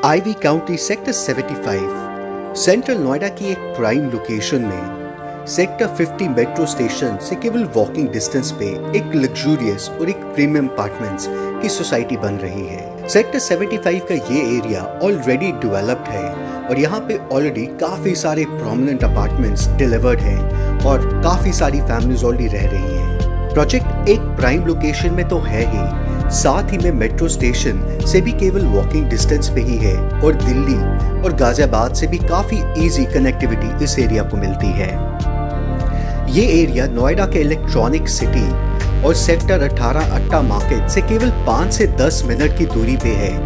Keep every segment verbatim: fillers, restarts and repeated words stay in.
Ivy County sector पचहत्तर central Noida की एक प्राइम लोकेशन में सेक्टर पचास मेट्रो स्टेशन से केवल वॉकिंग डिस्टेंस पे एक लग्जूरियस और एक प्रीमियम अपार्टमेंट्स की सोसाइटी बन रही है। सेक्टर पचहत्तर का ये एरिया ऑलरेडी डेवलप्ड है और यहाँ पे ऑलरेडी काफी सारे प्रोमिनेंट अपार्टमेंट्स डिलीवर्ड हैं और काफी सारी फैमिलीज ऑलरेडी रह रही हैं। प्रोजेक्ट एक प्राइम लोकेशन में तो है ही, साथ ही में मेट्रो स्टेशन से भी केवल वॉकिंग डिस्टेंस पे ही है और दिल्ली और गाजियाबाद से भी काफी इजी कनेक्टिविटी इस एरिया को मिलती है। ये एरिया नोएडा के इलेक्ट्रॉनिक सिटी और सेक्टर अठारह अट्टा मार्केट से केवल पाँच से दस मिनट की दूरी पे है।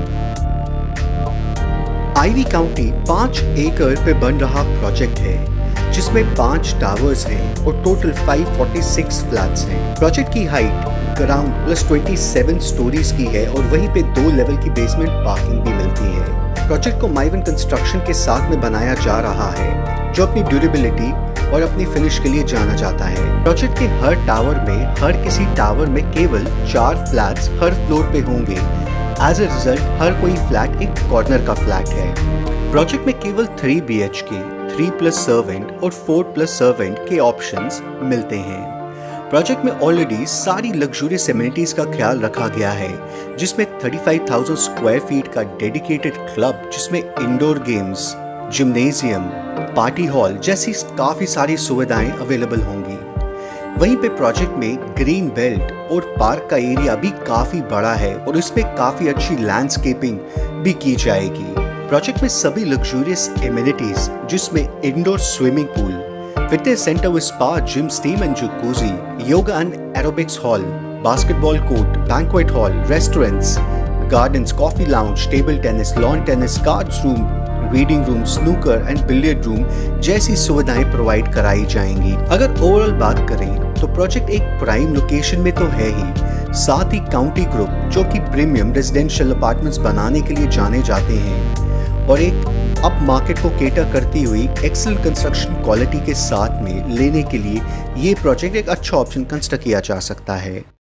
आईवी काउंटी पाँच एकड़ पे बन रहा प्रोजेक्ट है जिसमें पांच टावर्स हैं और टोटल पाँच सौ छियालीस फ्लैट्स हैं। प्रोजेक्ट की हाइट ग्राउंड प्लस सत्ताईस स्टोरीज की है और वहीं पे दो लेवल की बेसमेंट पार्किंग भी मिलती है। प्रोजेक्ट को माइवन कंस्ट्रक्शन के साथ में बनाया जा रहा है जो अपनी ड्यूरेबिलिटी और अपनी फिनिश के लिए जाना जाता है। प्रोजेक्ट के हर टावर में हर किसी टावर में केवल चार फ्लैट्स हर फ्लोर पे होंगे। एज अ रिजल्ट हर कोई फ्लैट एक कॉर्नर का फ्लैट है। प्रोजेक्ट में केवल three B H K, three plus servant और फोर प्लस सर्वेंट के ऑप्शंस मिलते हैं। प्रोजेक्ट में ऑलरेडी सारी लग्जूरियस एमिनिटीज का ख्याल रखा गया है जिसमें पैंतीस हज़ार स्क्वायर फीट का डेडिकेटेड क्लब जिसमें indoor games, gymnasium, party hall जैसी काफी सारी सुविधाएं अवेलेबल होंगी। वहीं पे प्रोजेक्ट में ग्रीन बेल्ट और पार्क का एरिया भी काफी बड़ा है और इसमें काफी अच्छी लैंडस्केपिंग भी की जाएगी। प्रोजेक्ट में सभी लग्जूरियस एमिनिटीज जिसमें indoor swimming pool, fitness centre with spa, gym, steam and jacuzzi, yoga and aerobics hall, basketball court, banquet hall, restaurants, gardens, coffee lounge, table tennis, lawn tennis, cards room, reading room, snooker and billiard room जैसी सुविधाएं provide कराई जाएंगी। अगर overall बात करें तो project एक prime location में तो है ही, साथ ही काउंटी ग्रुप जो कि प्रीमियम रेजिडेंशियल अपार्टमेंट्स बनाने के लिए जाने जाते हैं और एक अप मार्केट को केटर करती हुई एक्सेलेंट कंस्ट्रक्शन क्वालिटी के साथ में लेने के लिए ये प्रोजेक्ट एक अच्छा ऑप्शन कंसिडर किया जा सकता है।